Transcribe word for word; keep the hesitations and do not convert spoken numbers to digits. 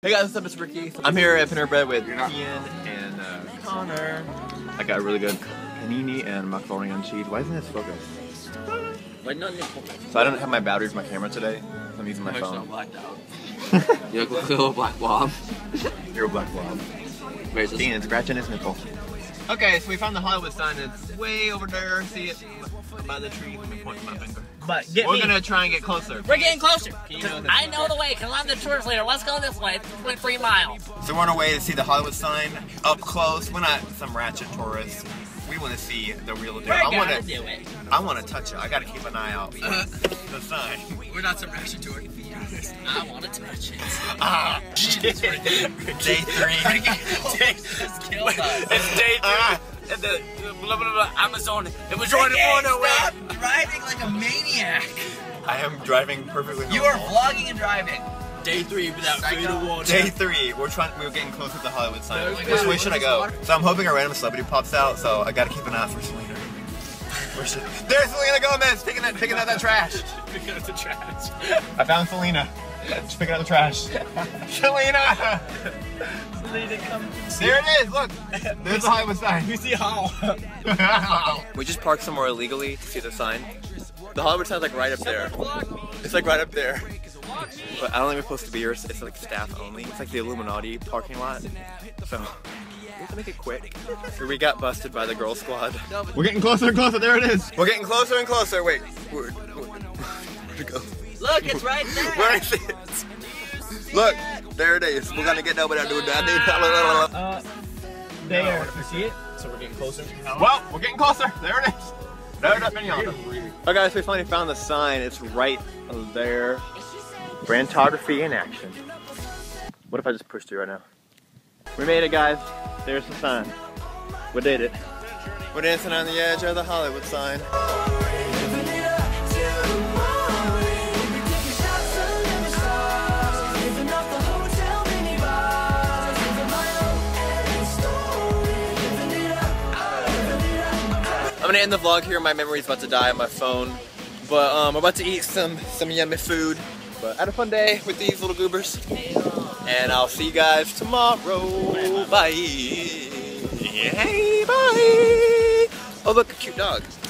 Hey guys, what's up? It's Ricky. I'm here at Panera Bread with Ian and uh, Connor. I got a really good panini and macaroni and cheese. Why isn't this focused? So I don't have my battery for my camera today. So I'm using my phone. You look like a little black blob. You're a black blob. Where's Ian scratching his nipple. Okay, so we found the Hollywood sign. It's way over there. See it by the tree. Let me point my finger. But get We're me. gonna try and get closer. We're getting closer. You know I know the way, because I'm the tourist leader. Let's go this way. It's three miles. So we're on our way to see the Hollywood sign up close. We're not some ratchet tourists. We want to see the real deal. We're I gonna want to do it. I want to touch it. I got to keep an eye out for the sign. We're not some reaction to it. I want to touch it. Ah, shit. Day three. Just killed us. It's day three. Ah. And the blah, blah, blah, Amazon. It was right in the way. Stop driving like a maniac. I am driving perfectly normal. You are vlogging and driving. Day three without food or water. Day three. We're trying. We were getting closer to the Hollywood sign. Oh my Which God, way should I what is go? water? So I'm hoping a random celebrity pops out. So I got to keep an eye out for Selena. Where should? There's Selena Gomez picking that picking out that trash. Picking up the trash. I found Selena. She's picking out the trash. Selena. Selena, come. There it is. Look. There's the Hollywood sign. You see how? We just parked somewhere illegally to see the sign. The Hollywood sign's like right up there. It's like right up there. But I don't think we're supposed to be here. It's like staff only. It's like the Illuminati parking lot. So we have to make it quick. We got busted by the girl squad. We're getting closer and closer. There it is. We're getting closer and closer. Wait. Where, where, where'd it go? Look, it's right there. Where is it? Look. There it is. We're gonna get over there, dude. Uh, there. You see it? So we're getting closer. Well, we're getting closer. There it is. There it is. Okay, guys, we finally found the sign. It's right there. Brandtography in action. What if I just pushed it right now? We made it, guys. There's the sign. We did it. We're dancing on the edge of the Hollywood sign. I'm gonna end the vlog here. My memory's about to die on my phone. But um, I'm about to eat some, some yummy food. But I had a fun day with these little goobers. And I'll see you guys tomorrow. Bye. Hey, bye. Oh, look, a cute dog.